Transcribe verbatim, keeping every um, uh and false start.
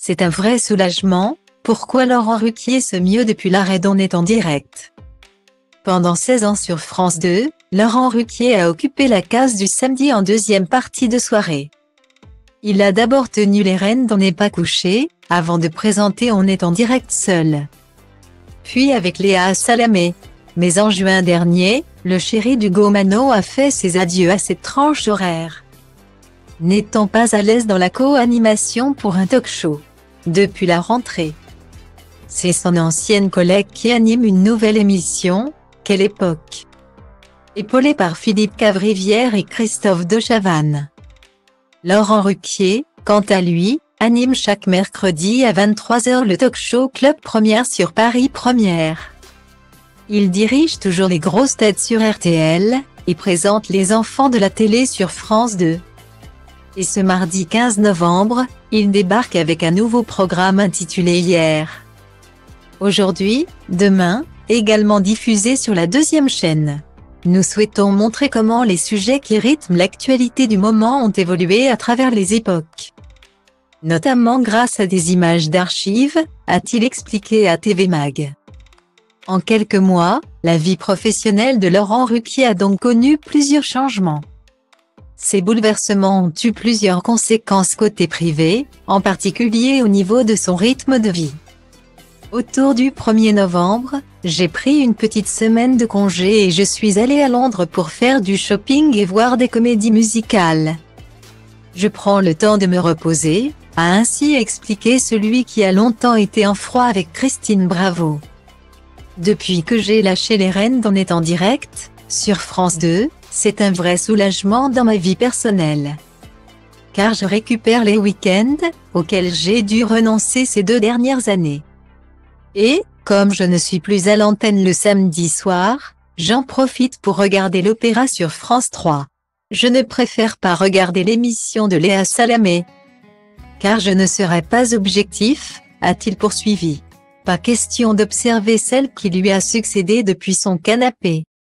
C'est un vrai soulagement. Pourquoi Laurent Ruquier se mieux depuis l'arrêt d'On est en direct? Pendant seize ans sur France deux, Laurent Ruquier a occupé la case du samedi en deuxième partie de soirée. Il a d'abord tenu les rênes d'On n'est pas couché, avant de présenter On est en direct seul. Puis avec Léa Salamé. Mais en juin dernier, le chéri d'Hugo Mano a fait ses adieux à cette tranche horaire. N'étant pas à l'aise dans la co-animation pour un talk-show depuis la rentrée, c'est son ancienne collègue qui anime une nouvelle émission, Quelle époque, épaulée par Philippe Cavrivière et Christophe de Chavannes. Laurent Ruquier, quant à lui, anime chaque mercredi à vingt-trois heures le talk-show Club Première sur Paris Première. Il dirige toujours les grosses têtes sur R T L, et présente Les Enfants de la télé sur France deux. Et ce mardi quinze novembre, il débarque avec un nouveau programme intitulé Hier, Aujourd'hui, Demain, également diffusé sur la deuxième chaîne. Nous souhaitons montrer comment les sujets qui rythment l'actualité du moment ont évolué à travers les époques. Notamment grâce à des images d'archives, a-t-il expliqué à T V Mag. En quelques mois, la vie professionnelle de Laurent Ruquier a donc connu plusieurs changements. Ces bouleversements ont eu plusieurs conséquences côté privé, en particulier au niveau de son rythme de vie. Autour du premier novembre, j'ai pris une petite semaine de congé et je suis allé à Londres pour faire du shopping et voir des comédies musicales. Je prends le temps de me reposer, a ainsi expliqué celui qui a longtemps été en froid avec Christine Bravo. Depuis que j'ai lâché les rênes d'On est en direct, sur France deux, c'est un vrai soulagement dans ma vie personnelle. Car je récupère les week-ends, auxquels j'ai dû renoncer ces deux dernières années. Et, comme je ne suis plus à l'antenne le samedi soir, j'en profite pour regarder l'opéra sur France trois. Je ne préfère pas regarder l'émission de Léa Salamé. Car je ne serai pas objectif, a-t-il poursuivi. Pas question d'observer celle qui lui a succédé depuis son canapé.